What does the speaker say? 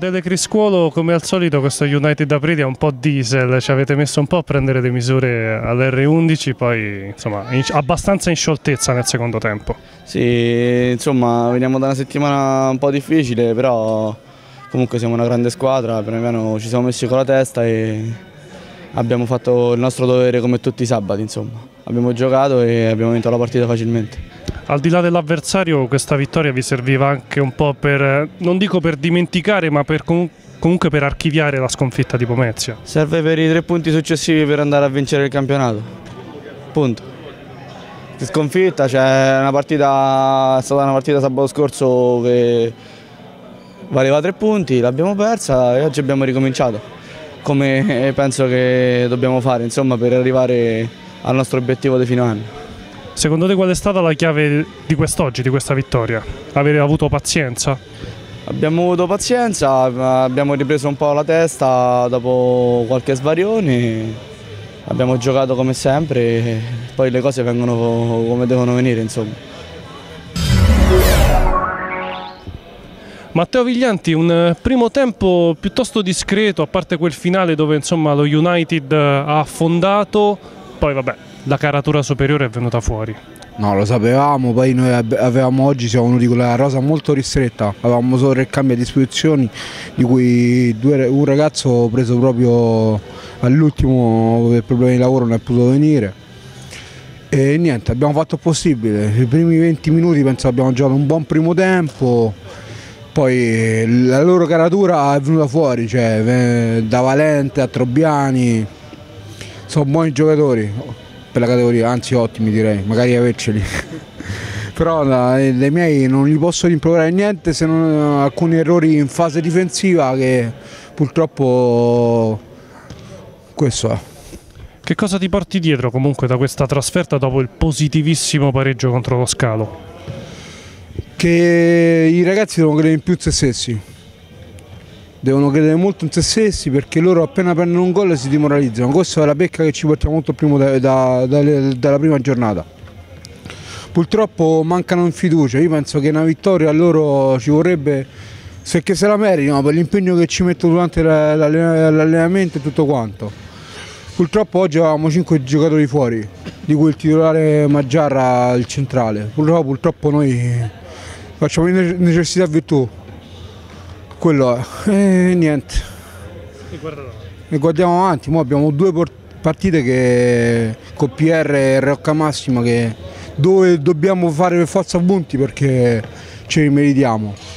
Fedele Criscuolo, come al solito questo United Aprilia è un po' diesel, ci avete messo un po' a prendere le misure all'R11, poi insomma abbastanza in scioltezza nel secondo tempo. Sì, insomma veniamo da una settimana un po' difficile, però comunque siamo una grande squadra, piano piano ci siamo messi con la testa e abbiamo fatto il nostro dovere come tutti i sabati, insomma. Abbiamo giocato e abbiamo vinto la partita facilmente. Al di là dell'avversario, questa vittoria vi serviva anche un po' per, non dico per dimenticare, ma per comunque per archiviare la sconfitta di Pomezia. Serve per i 3 punti successivi per andare a vincere il campionato. Punto. Sconfitta, c'è una partita, è stata una partita sabato scorso che valeva 3 punti, l'abbiamo persa e oggi abbiamo ricominciato. Come penso che dobbiamo fare, insomma, per arrivare al nostro obiettivo di fine anno. Secondo te qual è stata la chiave di quest'oggi, di questa vittoria? Avere avuto pazienza? Abbiamo avuto pazienza, abbiamo ripreso un po' la testa dopo qualche svarione, abbiamo giocato come sempre e poi le cose vengono come devono venire, insomma. Matteo Viglianti, un primo tempo piuttosto discreto, a parte quel finale dove insomma lo United ha affondato, poi vabbè, la caratura superiore è venuta fuori. No, lo sapevamo, poi noi avevamo oggi, siamo venuti con la rosa molto ristretta, avevamo solo 3 cambi a disposizione, di cui un ragazzo preso proprio all'ultimo per problemi di lavoro non è potuto venire. E niente, abbiamo fatto il possibile, i primi 20 minuti penso abbiamo giocato un buon primo tempo, poi la loro caratura è venuta fuori, cioè da Valente a Trobiani, sono buoni giocatori per la categoria, anzi ottimi direi, magari averceli. Però dai miei non gli posso rimproverare niente se non alcuni errori in fase difensiva che purtroppo questo è. Che cosa ti porti dietro comunque da questa trasferta dopo il positivissimo pareggio contro lo Scalo? Che i ragazzi devono credere in più in se stessi, devono credere molto in se stessi perché loro appena prendono un gol si demoralizzano. Questa è la pecca che ci portiamo molto primo dalla prima giornata. Purtroppo mancano in fiducia, io penso che una vittoria a loro ci vorrebbe, perché se la meritano per l'impegno che ci metto durante l'allenamento e tutto quanto. Purtroppo oggi avevamo 5 giocatori fuori, di cui il titolare Maggiarra il centrale. Purtroppo noi facciamo necessità virtù. Quello è. E niente. E guardiamo avanti, ora abbiamo 2 partite che, con PR e Rocca Massima dove dobbiamo fare per forza punti perché ce li meritiamo.